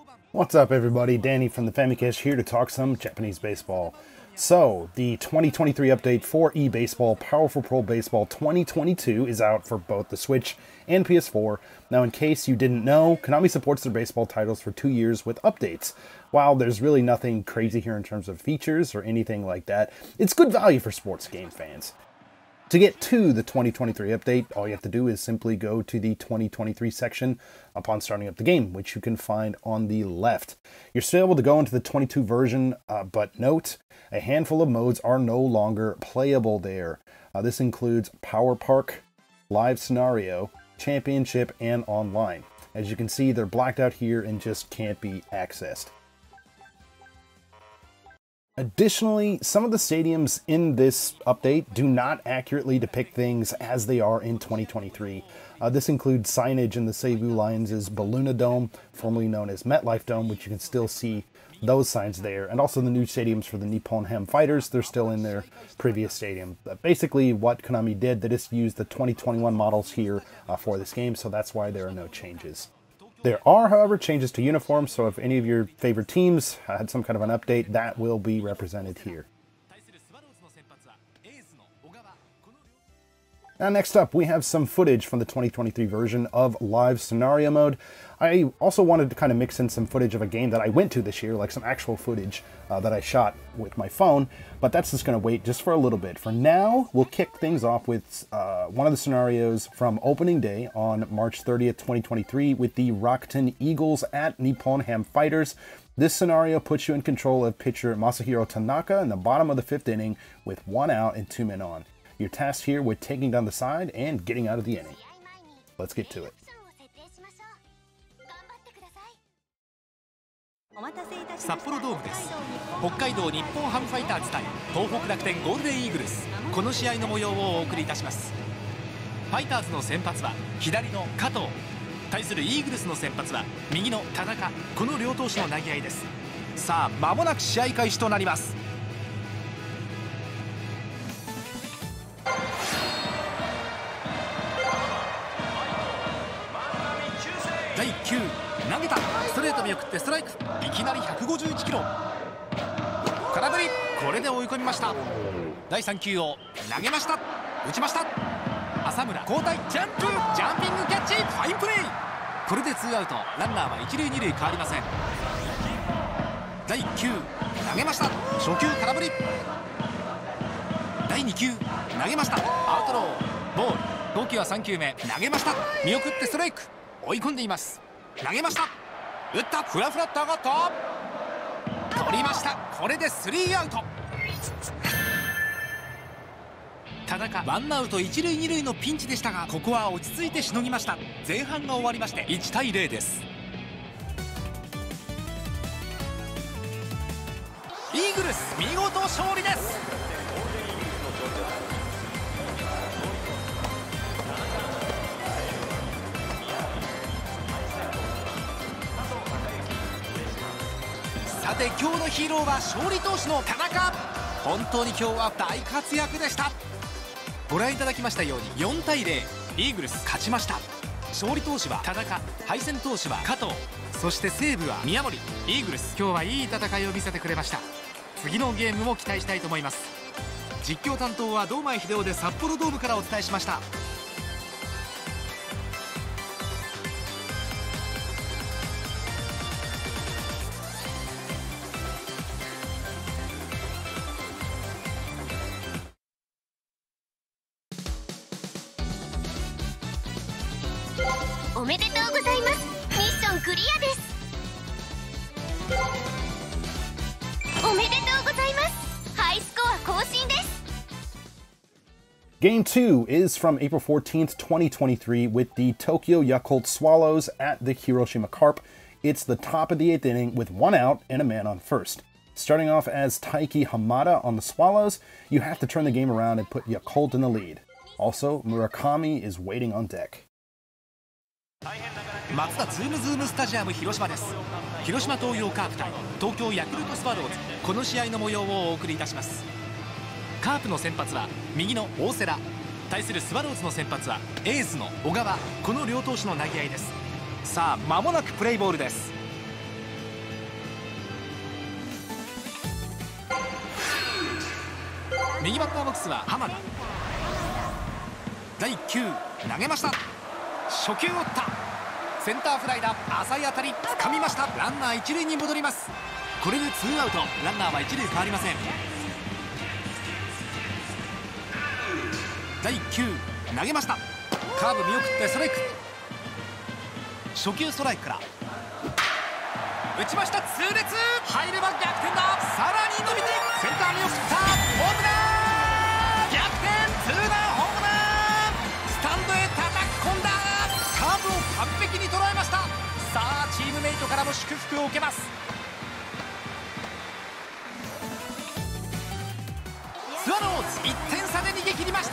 What's up, everybody? Danny from the Famicast here to talk some Japanese baseball. So, the 2023 update for eBaseball Powerful Pro Baseball 2022 is out for both the Switch and PS4. Now, in case you didn't know, Konami supports their baseball titles for 2 years with updates. While there's really nothing crazy here in terms of features or anything like that, it's good value for sports game fans. To get to the 2023 update, all you have to do is simply go to the 2023 section upon starting up the game, which you can find on the left. You're still able to go into the 22 version, but note, a handful of modes are no longer playable there. This includes Power Park, Live Scenario, Championship, and Online. As you can see, they're blacked out here and just can't be accessed. Additionally, some of the stadiums in this update do not accurately depict things as they are in 2023. This includes signage in the Seibu Lions' Belluna Dome, formerly known as MetLife Dome, which you can still see those signs there, and also the new stadiums for the Nippon Ham Fighters. They're still in their previous stadium. Basically, what Konami did, they just used the 2021 models here for this game, so that's why there are no changes. There are, however, changes to uniforms, so if any of your favorite teams had some kind of an update, that will be represented here. Now, next up, we have some footage from the 2023 version of Live Scenario Mode. I also wanted to kind of mix in some footage of a game that I went to this year, like some actual footage that I shot with my phone, but that's just going to wait just for a little bit. For now, we'll kick things off with one of the scenarios from opening day on March 30th, 2023 with the Rakuten Eagles at Nippon Ham Fighters. This scenario puts you in control of pitcher Masahiro Tanaka in the bottom of the 5th inning with 1 out and 2 men on. You're tasked here with taking down the side and getting out of the inning. Let's get to it. 札幌ドームです。北海道日本ハムファイターズ対東北楽天ゴールデンイーグルス、この試合の模様をお送りいたします。ファイターズの先発は左の加藤、対するイーグルスの先発は右の田中、この両投手の投げ合いです。さあ間もなく試合開始となります。第1球投げた、ストレート見送ってストライク、いきなり151キロ、空振り、これで追い込みました。第3球を投げました、打ちました。浅村交代、ジャンピングキャッチ、ファインプレー。これで2アウト、ランナーは1塁2塁変わりません。第1球投げました、初球空振り。第2球投げました、アウトローボール。投球は3球目、投げました、見送ってストライク、追い込んでいます。投げました、打った、フラフラっと上がった、取りました。これで3アウト。田中ワンアウト1塁2塁のピンチでしたが、ここは落ち着いてしのぎました。前半が終わりまして1対0です。イーグルス見事勝利です。さて今日のヒーローは勝利投手の田中。本当に今日は大活躍でした。ご覧いただきましたように4対0、イーグルス勝ちました。勝利投手は田中、敗戦投手は加藤、そして西武は宮森。イーグルス今日はいい戦いを見せてくれました。次のゲームも期待したいと思います。実況担当は堂前秀夫で札幌ドームからお伝えしました。 おめでとうございます。ミッションクリアです。おめでとうございます。ハイスコア更新です。 Game 2 is from April 14th, 2023 with the Tokyo Yakult Swallows at the Hiroshima Carp. It's the top of the 8th inning with 1 out and a man on first. Starting off as Taiki Hamada on the Swallows, you have to turn the game around and put Yakult in the lead. Also, Murakami is waiting on deck. マツダズームズームスタジアム広島です。広島東洋カープ対東京ヤクルトスワローズ、この試合の模様をお送りいたします。カープの先発は右の大瀬良、対するスワローズの先発はエースの小川、この両投手の投げ合いです。さあ間もなくプレイボールです。 右バッターボックスは浜田。第1球投げました。初球を打った。センターフライだ。浅い当たり掴みました。ランナー一塁に戻ります。これでツーアウト。ランナーは一塁変わりません。第1球投げました。カーブ見送ってストライク。初球ストライクから打ちました。痛烈入れば逆転だ。さらに伸びてセンター見送った。ホームラン逆転ツーランホームランスタンドへ叩き込んだ。カーブを完璧に捉えました。さあチームメイトからも祝福を受けます。スワローズ1点差で逃げ切りました。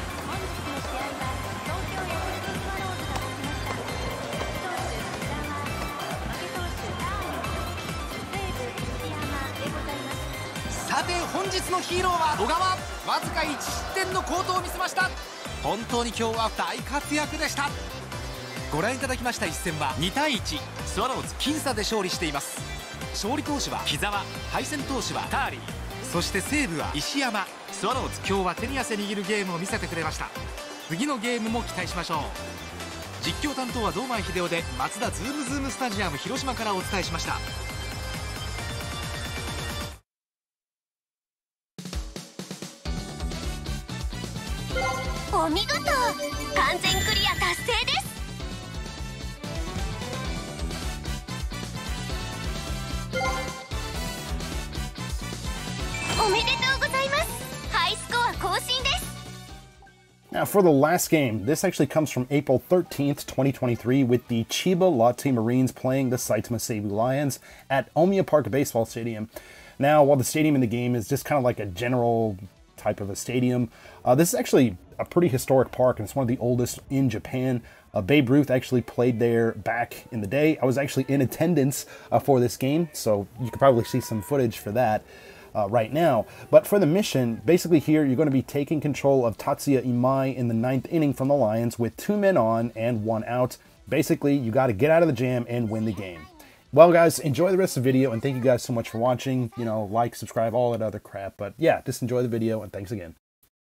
さて本日のヒーローは小川。わずか1失点の好投を見せました。本当に今日は大活躍でした。ご覧いただきました一戦は2対1、スワローズ僅差で勝利しています。勝利投手は木澤、敗戦投手はターリー、そして西武は石山。スワローズ今日は手に汗握るゲームを見せてくれました。次のゲームも期待しましょう。実況担当は堂前秀夫で松田ズームスタジアム広島からお伝えしました。 お見事、完全クリア達成です。おめでとうございます。ハイスコア更新です。 Now, for the last game, this actually comes from April 13th, 2023, with the Chiba Lotte Marines playing the Saitama Seibu Lions at Omiya Park Baseball Stadium. Now, while the stadium in the game is just kind of like a general type of a stadium, this is actually a pretty historic park, and it's one of the oldest in Japan. Babe Ruth actually played there back in the day. I was actually in attendance for this game, so you could probably see some footage for that right now. But for the mission, basically here you're going to be taking control of Tatsuya Imai in the 9th inning from the Lions with 2 men on and 1 out. Basically, you got to get out of the jam and win the game. Well, guys, enjoy the rest of the video, and thank you guys so much for watching. You know, like, subscribe, all that other crap. But yeah, just enjoy the video, and thanks again.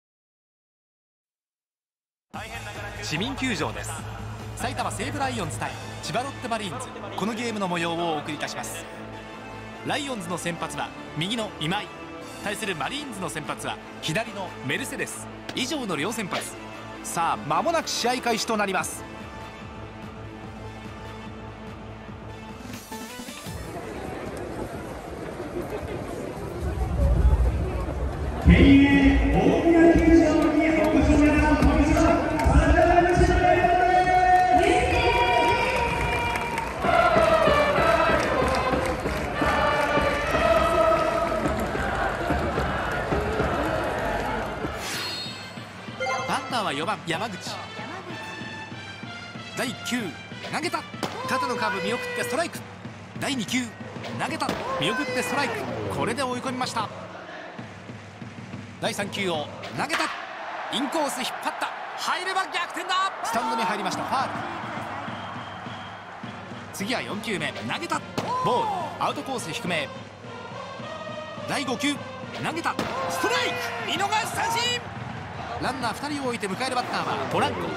市民球場です。埼玉西武ライオンズ対千葉ロッテマリーンズ、このゲームの模様をお送りいたします。ライオンズの先発は右の今井、対するマリーンズの先発は左のメルセデス。以上の両先発。さあ間もなく試合開始となります。バッターは4番山口。第1球投げた。縦のカーブ見送ってストライク。第2球投げた、見送ってストライク。これで追い込みました。第3球を投げた。インコース引っ張った。入れば逆転だ。スタンドに入りました。ファール。次は4球目投げた。ボール。アウトコース低め。第5球投げた。ストライク。見逃し三振。ランナー2人を置いて迎えるバッターはポランコ。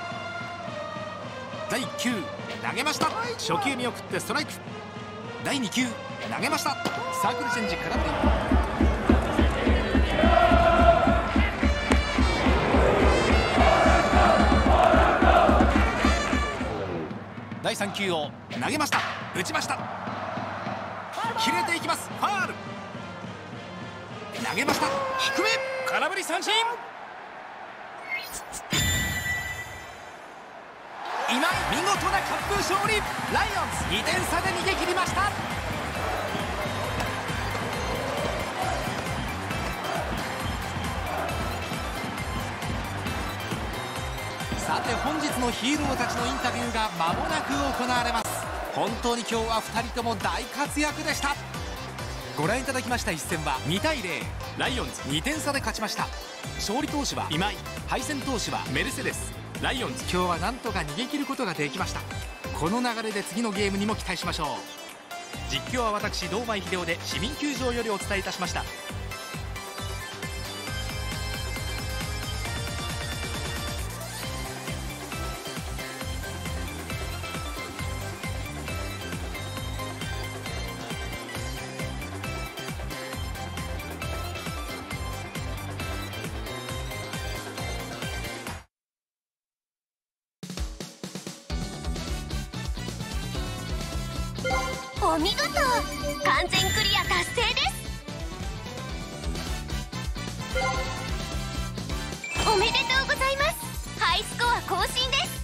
第1球投げました。初球見送ってストライク。第2球投げました。サークルチェンジから第3球を投げました。打ちました。切れていきます。ファール。投げました。低め空振り三振。今井見事な完封勝利。ライオンズ2点差で逃げ切りました。さて本日のヒーローたちのインタビューが間もなく行われます。本当に今日は2人とも大活躍でした。ご覧いただきました一戦は2対0、ライオンズ2点差で勝ちました。勝利投手は今井、敗戦投手はメルセデス。ライオンズ今日はなんとか逃げ切ることができました。この流れで次のゲームにも期待しましょう。実況は私堂前秀夫で市民球場よりお伝えいたしました。 お見事、完全クリア達成です。おめでとうございます。ハイスコア更新です。